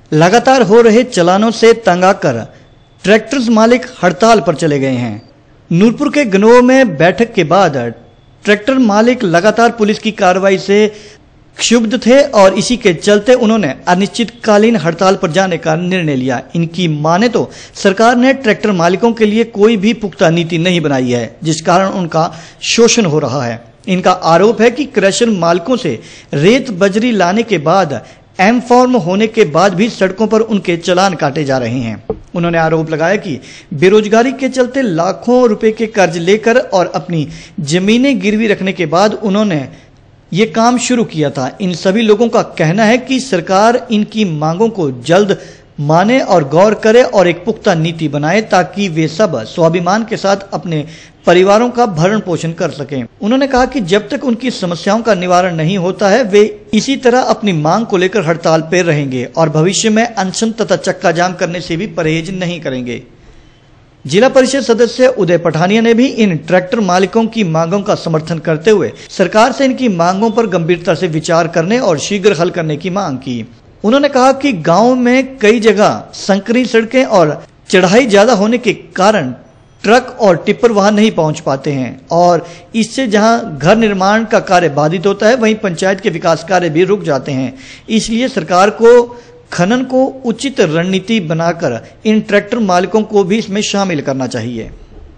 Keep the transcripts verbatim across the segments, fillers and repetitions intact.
लगातार हो रहे चालानों से तंग आकर ट्रैक्टर मालिक हड़ताल पर चले गए हैं। नूरपुर के गनोह में बैठक के बाद ट्रैक्टर मालिक लगातार पुलिस की कार्रवाई से क्षुब्ध थे और इसी के चलते उन्होंने अनिश्चितकालीन हड़ताल पर जाने का निर्णय लिया। इनकी माने तो सरकार ने ट्रैक्टर मालिकों के लिए कोई भी पुख्ता नीति नहीं बनाई है, जिस कारण उनका शोषण हो रहा है। इनका आरोप है कि क्रशर मालिकों से रेत बजरी लाने के बाद एम फॉर्म होने के बाद भी सड़कों पर उनके चालान काटे जा रहे हैं। उन्होंने आरोप लगाया कि बेरोजगारी के चलते लाखों रुपए के कर्ज लेकर और अपनी जमीनें गिरवी रखने के बाद उन्होंने ये काम शुरू किया था। इन सभी लोगों का कहना है कि सरकार इनकी मांगों को जल्द माने और गौर करे और एक पुख्ता नीति बनाए ताकि वे सब स्वाभिमान के साथ अपने परिवारों का भरण पोषण कर सकें। उन्होंने कहा कि जब तक उनकी समस्याओं का निवारण नहीं होता है वे इसी तरह अपनी मांग को लेकर हड़ताल पर रहेंगे और भविष्य में अनशन तथा चक्का जाम करने से भी परहेज नहीं करेंगे। जिला परिषद सदस्य उदय पठानिया ने भी इन ट्रैक्टर मालिकों की मांगों का समर्थन करते हुए सरकार से इनकी मांगों पर गंभीरता से विचार करने और शीघ्र हल करने की मांग की। उन्होंने कहा कि गांव में कई जगह संकरी सड़कें और चढ़ाई ज्यादा होने के कारण ट्रक और टिप्पर वहां नहीं पहुंच पाते हैं और इससे जहां घर निर्माण का कार्य बाधित होता है वहीं पंचायत के विकास कार्य भी रुक जाते हैं। इसलिए सरकार को खनन को उचित रणनीति बनाकर इन ट्रैक्टर मालिकों को भी इसमें शामिल करना चाहिए।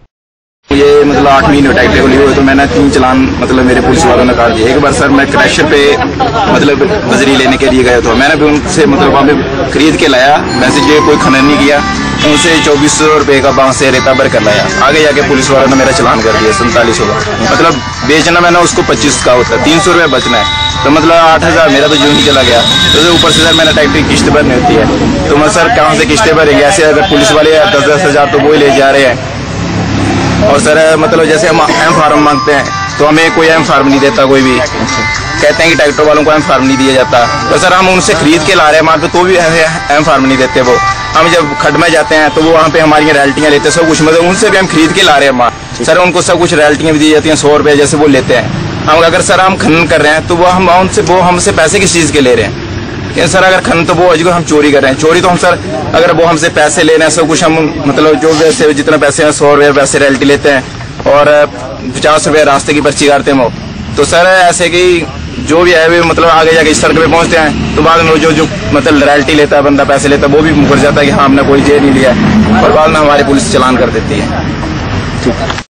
ये मतलब आठ महीने ट्रैक्टर को लिए हुए तो मैंने तीन चलान मतलब मेरे पुलिस वालों ने काट दिए। एक बार सर मैं क्रशर पे मतलब बजरी लेने के लिए गया था, मैंने भी उनसे मतलब वहाँ पे खरीद के लाया, मैंने जो कोई खनन नहीं किया, उनसे चौबीस सौ रुपये का बांस से रेता भर कर लाया। आगे जाके पुलिस वालों ने मेरा चलान कर दिया सैंतालीस सौ का। मतलब बेचना मैंने उसको पच्चीस का होता है, तीन सौ रुपये बचना है, तो मतलब आठ हजार मेरा तो जो ही चला गया। तो ऊपर से सर मैंने ट्रैक्टर की किस्त भरनी होती है, तो मैं सर कहाँ से किस्तें भरेंगे? ऐसे अगर पुलिस वाले दस दस हजार तो वो ही ले जा रहे हैं। और सर मतलब जैसे हम एम फार्म मांगते हैं तो हमें कोई एम फार्म नहीं देता, कोई भी कहते हैं कि ट्रैक्टर वालों को एम फार्म नहीं दिया जाता। तो सर हम उनसे खरीद के ला रहे हैं माल पे तो भी एम फार्म नहीं देते वो। हम जब खड में जाते हैं तो वो वहाँ पे हमारी रॉयल्टियाँ लेते हैं सब कुछ, मतलब उनसे भी हम खरीद के ला रहे हैं माल। सर उनको सब कुछ रॉयल्टियाँ भी दी जाती हैं, सौ रुपये जैसे वो लेते हैं। हम अगर सर हम खनन कर रहे हैं तो वो हम उनसे वो हमसे पैसे किस चीज़ के ले रहे हैं? कि सर अगर खनन तो वो अगर हम चोरी कर रहे हैं, चोरी तो हम सर अगर वो हमसे पैसे ले रहे हैं सब कुछ, हम मतलब जो वैसे जितना पैसे हैं सौ रुपये पैसे रॉयल्टी लेते हैं और पचास रुपये रास्ते की पर्ची काटते हैं वो। तो सर ऐसे कि जो भी है वे मतलब आगे जाके इस सड़क पे पहुंचते हैं तो बाद में जो जो मतलब रॉयल्टी लेता है बंदा पैसे लेता है वो भी मुकर जाता है कि हाँ हमने कोई जेल नहीं लिया है और बाद में हमारी पुलिस चलान कर देती है।